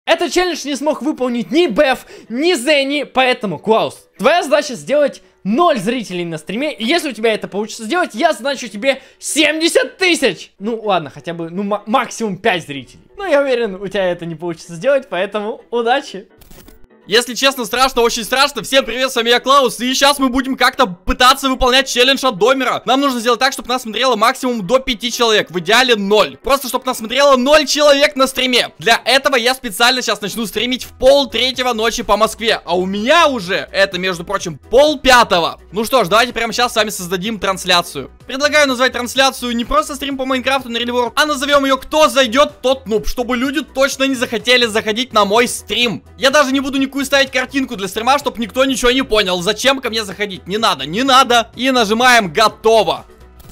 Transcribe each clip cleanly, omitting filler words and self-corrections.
Этот челлендж не смог выполнить ни Беф, ни Зенни, поэтому, Клаус, твоя задача сделать 0 зрителей на стриме, и если у тебя это получится сделать, я значу тебе 70 тысяч! Ну ладно, хотя бы, ну максимум 5 зрителей. Но я уверен, у тебя это не получится сделать, поэтому удачи! Если честно, страшно, очень страшно. Всем привет, с вами я, Клаус. И сейчас мы будем как-то пытаться выполнять челлендж от Домера. Нам нужно сделать так, чтобы нас смотрело максимум до 5 человек. В идеале 0. Просто, чтобы нас смотрело 0 человек на стриме. Для этого я специально сейчас начну стримить в 2:30 ночи по Москве. А у меня уже, это, между прочим, 4:30. Ну что ж, давайте прямо сейчас с вами создадим трансляцию. Предлагаю назвать трансляцию не просто стрим по Майнкрафту на Real World, а назовем ее «Кто зайдет, тот нуб», чтобы люди точно не захотели заходить на мой стрим. Я даже не буду никакую ставить картинку для стрима, чтобы никто ничего не понял. Зачем ко мне заходить? Не надо, не надо. И нажимаем «Готово».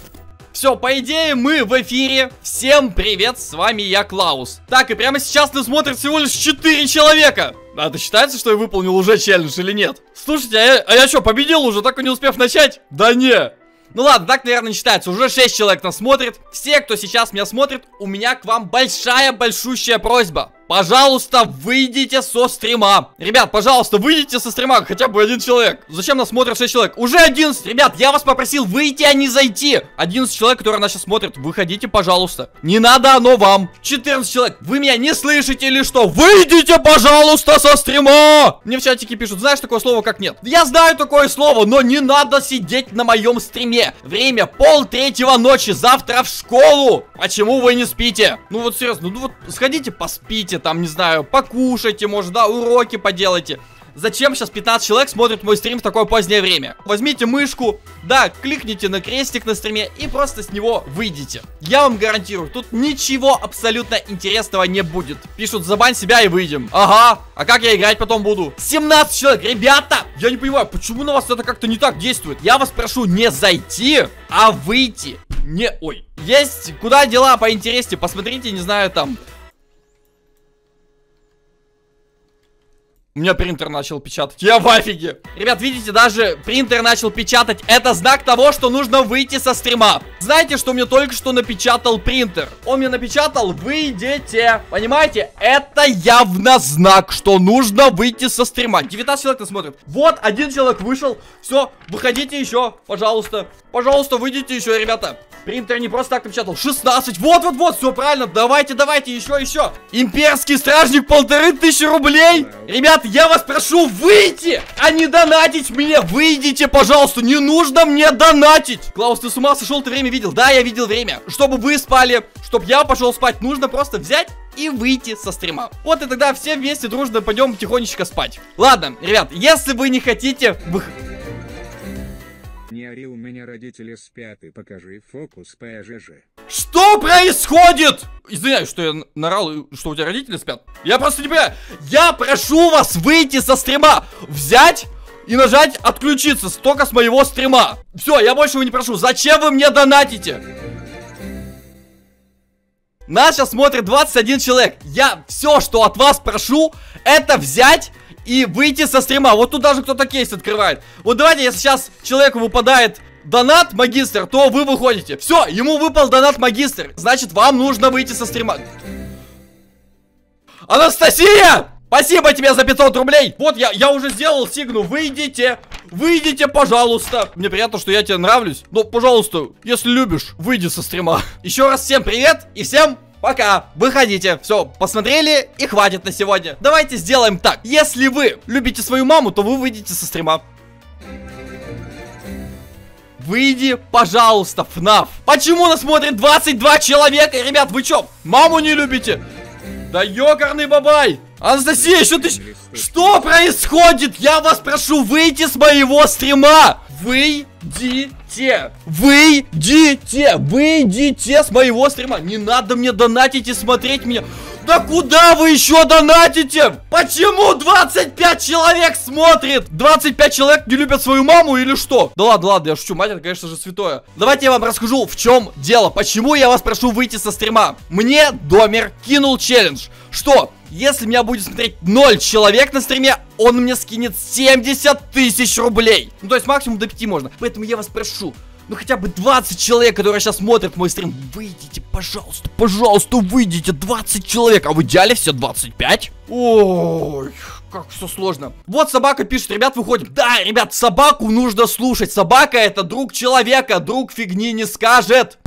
Все, по идее, мы в эфире. Всем привет, с вами я, Клаус. Так, и прямо сейчас нас смотрит всего лишь 4 человека. А это считается, что я выполнил уже челлендж или нет? Слушайте, а я что, победил уже, так и не успев начать? Да не. Ну ладно, так, наверное, не считается. Уже 6 человек нас смотрит. Все, кто сейчас меня смотрит, у меня к вам большущая просьба. Пожалуйста, выйдите со стрима. Ребят, пожалуйста, выйдите со стрима, хотя бы 1 человек. Зачем нас смотрят 6 человек? Уже 11. Ребят, я вас попросил выйти, а не зайти. 11 человек, которые нас сейчас смотрят, выходите, пожалуйста. Не надо оно вам. 14 человек, вы меня не слышите или что? Выйдите, пожалуйста, со стрима. Мне в чатике пишут, знаешь такое слово, как нет? Я знаю такое слово, но не надо сидеть на моем стриме. Время 2:30 ночи, завтра в школу. Почему вы не спите? Ну вот серьезно, ну вот сходите поспите. Там, не знаю, покушайте, может, да, уроки поделайте. Зачем сейчас 15 человек смотрят мой стрим в такое позднее время? Возьмите мышку, да, кликните на крестик на стриме и просто с него выйдите. Я вам гарантирую, тут ничего абсолютно интересного не будет. Пишут, забань себя и выйдем. Ага, а как я играть потом буду? 17 человек, ребята! Я не понимаю, почему на вас это как-то не так действует? Я вас прошу не зайти, а выйти. Ой, есть куда дела поинтереснее, посмотрите, не знаю, там... У меня принтер начал печатать. Я в офиге. Ребят, видите, даже принтер начал печатать. Это знак того, что нужно выйти со стрима. Знаете, что мне только что напечатал принтер? Он мне напечатал: выйдите. Понимаете? Это явно знак, что нужно выйти со стрима. 19 человек нас смотрит. Вот, 1 человек вышел. Все, выходите еще, пожалуйста. Пожалуйста, выйдите еще, ребята. Принтер не просто так напечатал. 16. Вот, все правильно. Давайте, еще. Имперский стражник 1500 рублей. Ребят, я вас прошу выйти, а не донатить мне. Выйдите, пожалуйста, не нужно мне донатить. Клаус, ты с ума сошел, ты время видел? Да, я видел время. Чтобы вы спали, чтобы я пошел спать, нужно просто взять и выйти со стрима. Вот и тогда все вместе дружно пойдем тихонечко спать. Ладно, ребят, если вы не хотите... Не ори, у меня родители спят, и покажи фокус по АЖЖ. Что происходит? Извиняюсь, что я наорал, что у тебя родители спят. Я просто не понимаю. Я прошу вас выйти со стрима, взять и нажать отключиться только с моего стрима. Все, я больше его не прошу. Зачем вы мне донатите? Нас сейчас смотрит 21 человек. Я все, что от вас прошу, это взять и выйти со стрима. Вот тут даже кто-то кейс открывает. Вот давайте, если сейчас человеку выпадает донат магистр, то вы выходите. Все, ему выпал донат магистр. Значит, вам нужно выйти со стрима. Анастасия! Спасибо тебе за 500 рублей. Вот, я уже сделал сигну. Выйдите. Выйдите, пожалуйста. Мне приятно, что я тебе нравлюсь. Но, пожалуйста, если любишь, выйди со стрима. Еще раз всем привет и всем пока, выходите. Все, посмотрели и хватит на сегодня. Давайте сделаем так. Если вы любите свою маму, то вы выйдете со стрима. Выйди, пожалуйста, ФНАФ. Почему нас смотрит 22 человека? Ребят, вы что, маму не любите? Да ёкарный бабай. Анастасия, что происходит? Я вас прошу выйти с моего стрима. Выйдите с моего стрима. Не надо мне донатить и смотреть меня. Да куда вы еще донатите? Почему 25 человек смотрит? 25 человек не любят свою маму или что? Да ладно, я шучу, мать, это, конечно же, святое. Давайте я вам расскажу, в чем дело. Почему я вас прошу выйти со стрима. Мне Домер кинул челлендж, что если меня будет смотреть 0 человек на стриме, он мне скинет 70 000 рублей. Ну, то есть максимум до 5 можно. Поэтому я вас прошу, ну хотя бы 20 человек, которые сейчас смотрят мой стрим. Выйдите, пожалуйста, пожалуйста, выйдите, 20 человек, а в идеале все 25. Ой, как все сложно. Вот собака пишет, ребят, выходим. Да, ребят, собаку нужно слушать. Собака это друг человека, друг фигни не скажет.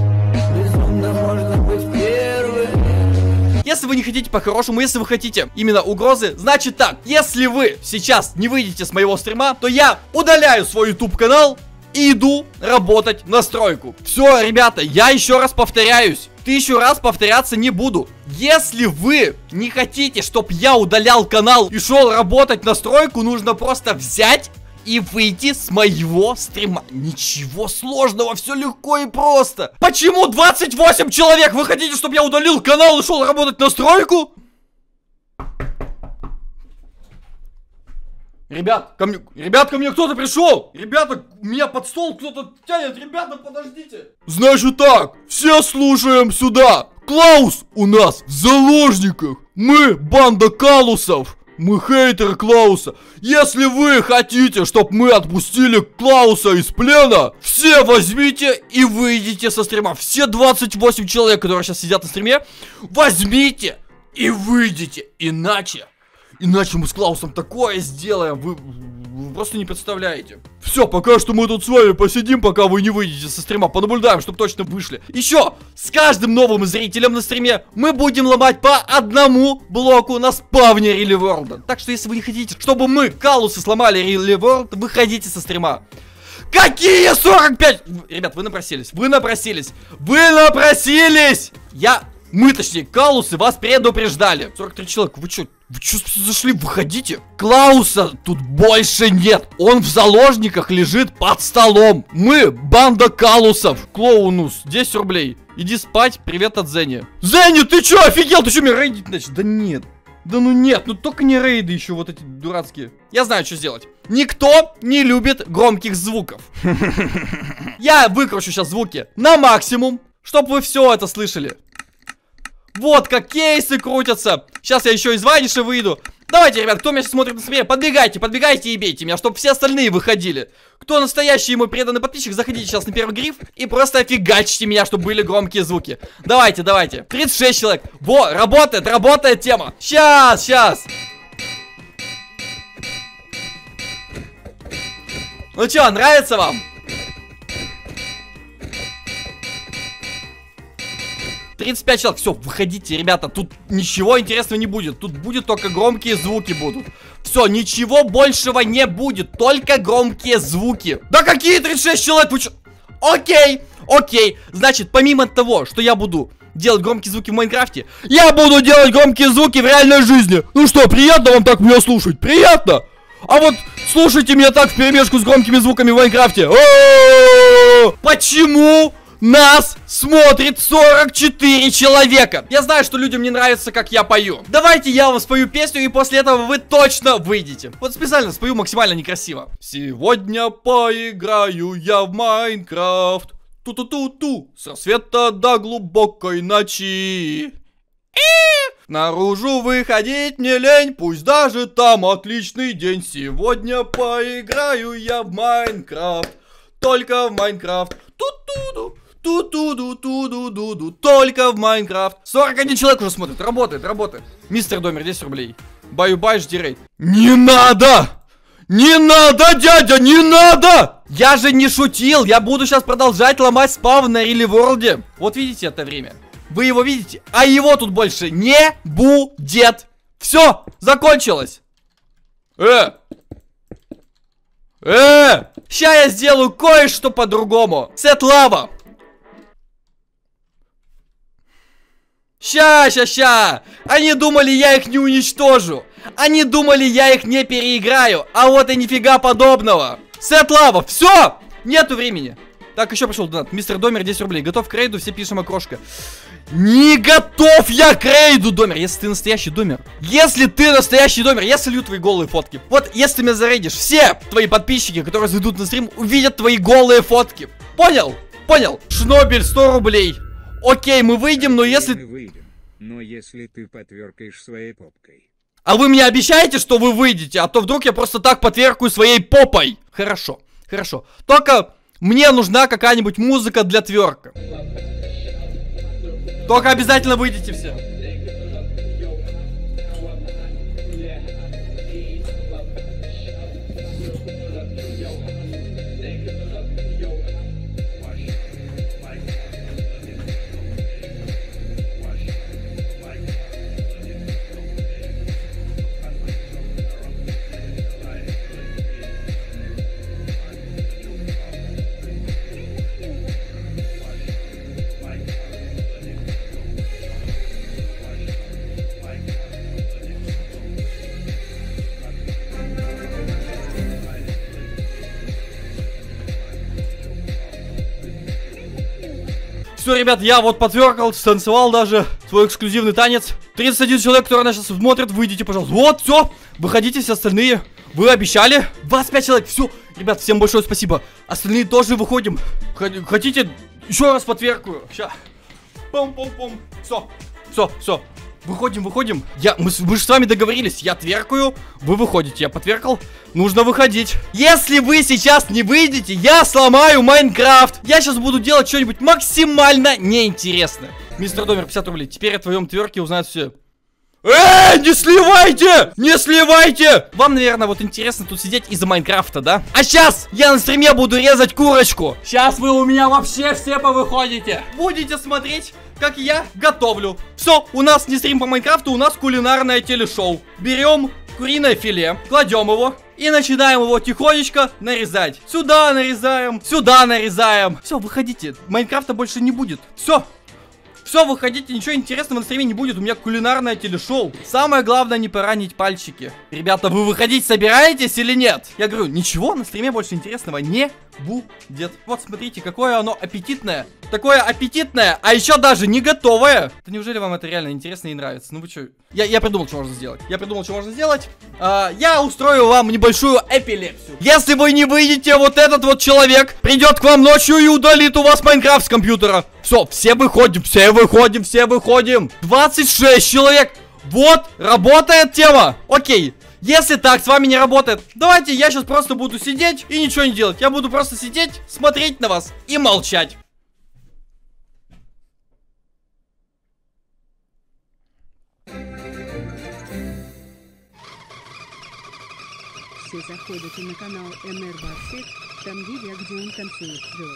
Если вы не хотите по-хорошему, если вы хотите именно угрозы, значит так, если вы сейчас не выйдете с моего стрима, то я удаляю свой YouTube канал и иду работать на стройку. Все, ребята, я еще раз повторяюсь, 1000 раз повторяться не буду. Если вы не хотите, чтобы я удалял канал и шел работать на стройку, нужно просто взять и выйти с моего стрима. Ничего сложного, все легко и просто. Почему 28 человек? Вы хотите, чтобы я удалил канал и шел работать на стройку? Ребят, ко мне кто-то пришел. Ребята, меня под стол кто-то тянет. Ребята, подождите. Значит так, все слушаем сюда. Клаус у нас в заложниках. Мы банда Калусов. Мы хейтеры Клауса. Если вы хотите, чтобы мы отпустили Клауса из плена, все возьмите и выйдите со стрима. Все 28 человек, которые сейчас сидят на стриме, возьмите и выйдите. Иначе мы с Клаусом такое сделаем. Вы просто не представляете. Все, пока что мы тут с вами посидим, пока вы не выйдете со стрима. Понаблюдаем, чтобы точно вышли. Еще, с каждым новым зрителем на стриме мы будем ломать по одному блоку на спавне Really World. Так что, если вы не хотите, чтобы мы, Калусы, сломали Really World, выходите со стрима. Какие 45? Ребят, вы напросились. Мы, точнее, Калусы, вас предупреждали. 43 человека, вы что зашли? Выходите. Клауса тут больше нет. Он в заложниках лежит под столом. Мы банда Калусов. Клоунус, 10 рублей. Иди спать, привет от Зени. Зени, ты чё, офигел? Ты чё, меня рейдить начал? Да нет. Да ну нет, ну только не рейды еще вот эти дурацкие. Я знаю, что сделать. Никто не любит громких звуков. Я выкручу сейчас звуки на максимум, чтобы вы все это слышали. Вот как кейсы крутятся. Сейчас я еще из ваниша выйду. Давайте, ребят, кто меня сейчас смотрит на стриме, подбегайте и бейте меня, чтобы все остальные выходили. Кто настоящий мой преданный подписчик, заходите сейчас на первый гриф и просто офигачьте меня, чтобы были громкие звуки. Давайте. 36 человек. Во, работает тема. Сейчас. Ну что, нравится вам? $35 человек. Все, выходите, ребята. Тут ничего интересного не будет. Тут будет только громкие звуки будут. Все, ничего большего не будет. Только громкие звуки. Да какие 36 человек? Вы че? Окей. Значит, помимо того, что я буду делать громкие звуки в Майнкрафте, я буду делать громкие звуки в реальной жизни. Ну что, приятно вам так меня слушать? Приятно? А вот слушайте меня так вперемешку с громкими звуками в Майнкрафте. Почему нас смотрит 44 человека? Я знаю, что людям не нравится, как я пою. Давайте я вам спою песню, и после этого вы точно выйдете. Вот специально спою максимально некрасиво. Сегодня поиграю я в Майнкрафт. Ту-ту-ту-ту. С рассвета до глубокой ночи. Наружу выходить не лень, пусть даже там отличный день. Сегодня поиграю я в Майнкрафт. Только в Майнкрафт. Ту-ту-ду. Ту-ту-ду-ту-ду-ду-ду. Только в Майнкрафт. 41 человек уже смотрит. Работает. Мистер Домер, 10 рублей. Баю-бай, жди рейд. Не надо, дядя, не надо! Я же не шутил. Я буду сейчас продолжать ломать спавн на Really World. Вот видите это время? Вы его видите? А его тут больше не будет. Все, закончилось. Ща я сделаю кое-что по-другому. Сет лава. Ща. Они думали, я их не уничтожу. Они думали, я их не переиграю. А вот и нифига подобного. Сет лава. Все. Нету времени. Так, еще пошел донат. Мистер Домер, 10 рублей. Готов к рейду, все пишем окрошка. Не готов я к рейду, Домер. Если ты настоящий Домер. Я солью твои голые фотки. Вот, если ты меня зарейдишь, все твои подписчики, которые зайдут на стрим, увидят твои голые фотки. Понял? Шнобель, 100 рублей. Окей, мы выйдем, но если... Мы выйдем, но если ты потверкаешь своей попкой. А вы мне обещаете, что вы выйдете? А то вдруг я просто так потверкаю своей попой. Хорошо. Только Мне нужна какая-нибудь музыка для тверка. Только обязательно выйдите все. Все, ребят, я вот потверкал, станцевал даже свой эксклюзивный танец. 31 человек, который нас сейчас смотрит, выйдите, пожалуйста. Вот, все, выходите все остальные. Вы обещали? 25 человек, все. Ребят, всем большое спасибо. Остальные тоже выходим. Хотите, еще раз потверкаю. Сейчас. Пум-пум-пум. Все. Выходим. Мы же с вами договорились. Я тверкаю, вы выходите. Я потверкал. Нужно выходить. Если вы сейчас не выйдете, я сломаю Майнкрафт. Я сейчас буду делать что-нибудь максимально неинтересное. Мистер Домер, 50 рублей. Теперь о твоем тверке узнают все. Не сливайте! Не сливайте! Вам, наверное, вот интересно тут сидеть из-за Майнкрафта, да? А сейчас я на стриме буду резать курочку. Сейчас вы у меня вообще все повыходите. Будете смотреть, как я готовлю. Все, у нас не стрим по Майнкрафту, у нас кулинарное телешоу. Берем куриное филе, кладем его и начинаем его тихонечко нарезать. Сюда нарезаем, сюда нарезаем. Все, выходите, Майнкрафта больше не будет. Все, выходите, ничего интересного на стриме не будет, у меня кулинарное телешоу. Самое главное, не поранить пальчики. Ребята, вы выходить собираетесь или нет? Я говорю, ничего на стриме больше интересного не будет. Вот, смотрите, какое оно аппетитное. Такое аппетитное, а еще даже не готовое. Да неужели вам это реально интересно и нравится? Ну вы что? Я придумал, что можно сделать. Я устрою вам небольшую эпилепсию. Если вы не выйдете, вот этот вот человек придет к вам ночью и удалит у вас Майнкрафт с компьютера. Все выходим. 26 человек. Вот, работает тема. Окей. Если так с вами не работает, давайте я сейчас просто буду сидеть и ничего не делать. Я буду просто сидеть, смотреть на вас и молчать. Все заходите на канал МР Барсет, там видео, где он танцует тверк.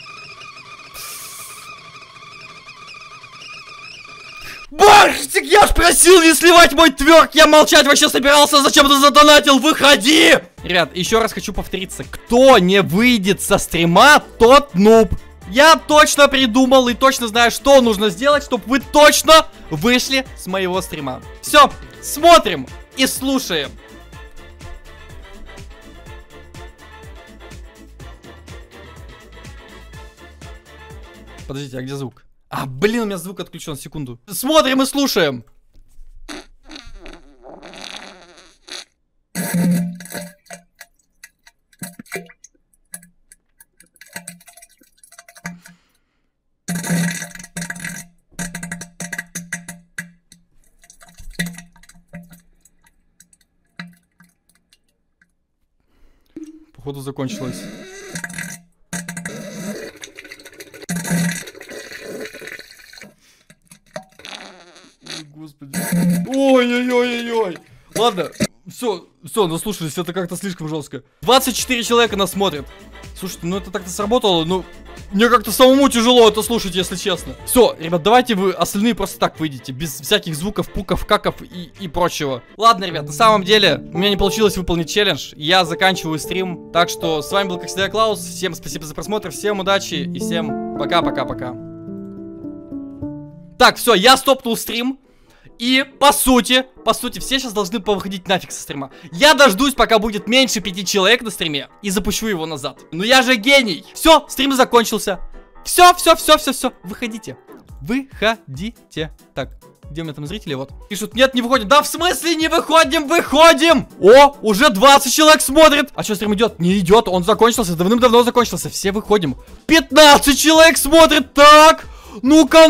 Барсик, я ж просил не сливать мой тверк. Я молчать вообще собирался. Зачем ты задонатил? Выходи! Ребят, еще раз хочу повториться. Кто не выйдет со стрима, тот нуб. Я точно придумал и точно знаю, что нужно сделать, чтобы вы точно вышли с моего стрима. Все, смотрим и слушаем. Подождите, а где звук? Блин, у меня звук отключен, секунду. Смотрим и слушаем. Походу закончилось. Господи. Ой-ой-ой-ой-ой. Ладно, все, наслушались, это как-то слишком жестко. 24 человека нас смотрят. Слушайте, ну это так-то сработало, ну мне как-то самому тяжело это слушать, если честно. Все, ребят, давайте вы остальные просто так выйдите, без всяких звуков, пуков, каков и прочего. Ладно, ребят, на самом деле у меня не получилось выполнить челлендж, я заканчиваю стрим. Так что с вами был, как всегда, Клаус. Всем спасибо за просмотр, всем удачи и всем пока-пока-пока. Так, все, я стопнул стрим. И, по сути, все сейчас должны повыходить нафиг со стрима. Я дождусь, пока будет меньше 5 человек на стриме, и запущу его назад. Ну я же гений. Все, стрим закончился. Все. Выходите. Так, где у меня там зрители? Вот. Пишут, нет, не выходим. Да в смысле не выходим? Выходим! О, уже 20 человек смотрит. А что, стрим идет? Не идет, он закончился, давным-давно закончился. Все выходим. 15 человек смотрит. Так, ну-ка.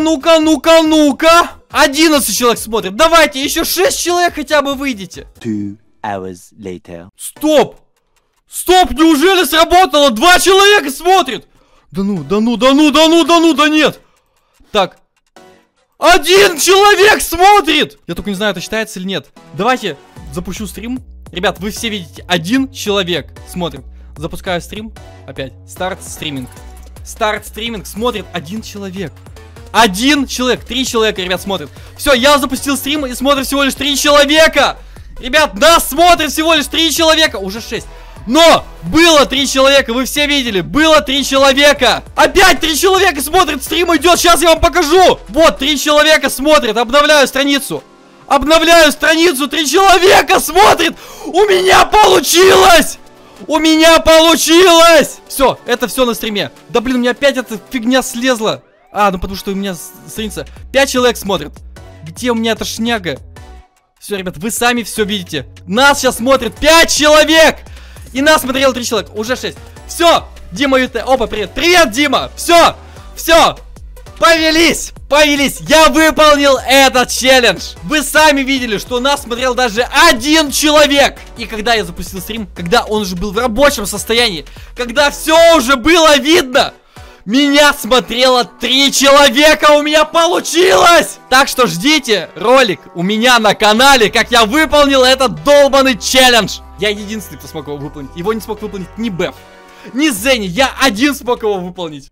11 человек смотрит. Давайте, еще 6 человек хотя бы выйдите. 2 hours later. Стоп! Стоп, неужели сработало? 2 человека смотрит. Да нет. Так. 1 человек смотрит. Я только не знаю, это считается или нет. Давайте запущу стрим. Ребят, вы все видите, 1 человек смотрит. Запускаю стрим. Опять. Старт стриминг. Старт стриминг. Смотрит 1 человек. 1 человек. 3 человека, ребят, смотрят. Все, я запустил стрим и смотрит всего лишь 3 человека. Ребят, нас смотрит всего лишь 3 человека. Уже 6. Но было 3 человека, вы все видели. Было 3 человека. Опять 3 человека смотрят. Стрим идет. Сейчас я вам покажу. Вот 3 человека смотрят. Обновляю страницу. Обновляю страницу. 3 человека смотрит. У меня получилось. У меня получилось. Все, это все на стриме. Да блин, у меня опять эта фигня слезла. А, ну потому что у меня страница. 5 человек смотрят. Где у меня эта шняга? Все, ребят, вы сами все видите. Нас сейчас смотрит 5 человек. И нас смотрело 3 человека. Уже 6. Все, Дима ЮТ. Опа, привет. Привет, Дима. Все, все. Повелись, повелись. Я выполнил этот челлендж. Вы сами видели, что нас смотрел даже 1 человек. И когда я запустил стрим, когда он уже был в рабочем состоянии, когда все уже было видно, меня смотрело 3 человека, у меня получилось! Так что ждите ролик у меня на канале, как я выполнил этот долбанный челлендж. Я единственный, кто смог его выполнить. Его не смог выполнить ни Беф, ни Зенни. Я один смог его выполнить.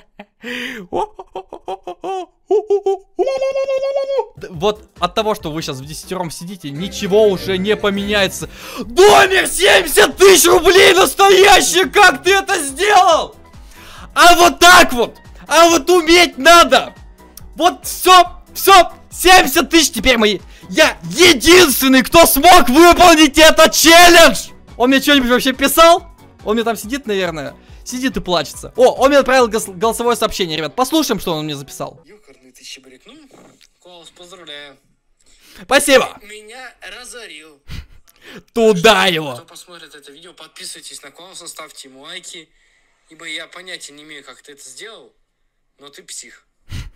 Вот от того, что вы сейчас в 10-ром сидите, ничего уже не поменяется. Домер 70 000 рублей настоящие! Как ты это сделал? А вот так вот! А вот уметь надо! Вот все, 70 000 теперь мои. Я единственный, кто смог выполнить этот челлендж! Он мне что-нибудь вообще писал? Он мне там сидит, наверное. Сидит и плачется. О, он мне отправил голосовое сообщение, ребят. Послушаем, что он мне записал. Ёкарный ты щебрик. Ну, Клаус, поздравляю. Спасибо. Меня разорил. Туда его. Кто посмотрит это видео, подписывайтесь на Клауса, ставьте ему лайки. Ибо я понятия не имею, как ты это сделал, но ты псих.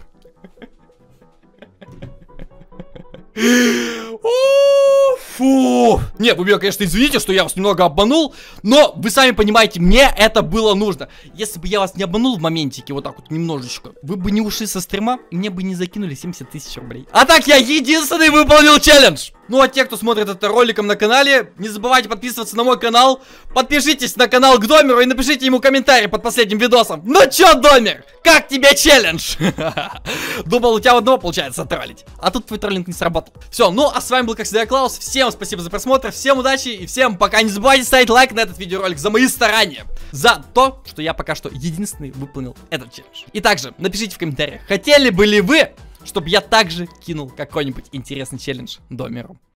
Фу. Нет, вы меня, конечно, извините, что я вас немного обманул, но вы сами понимаете, мне это было нужно. Если бы я вас не обманул в моментике, вот так вот немножечко, вы бы не ушли со стрима, и мне бы не закинули 70 000 рублей. А так я единственный выполнил челлендж. Ну а те, кто смотрит это роликом на канале, не забывайте подписываться на мой канал. Подпишитесь на канал к Домеру и напишите ему комментарий под последним видосом. Ну чё, Домер, как тебе челлендж? Думал, у тебя одного получается троллить, а тут твой троллинг не сработал. Все, ну а с вами был, как всегда, Клаус. Всем спасибо за просмотр, всем удачи и всем пока. Не забывайте ставить лайк на этот видеоролик за мои старания. За то, что я пока что единственный выполнил этот челлендж. И также напишите в комментариях, хотели бы ли вы, чтобы я также кинул какой-нибудь интересный челлендж Домеру.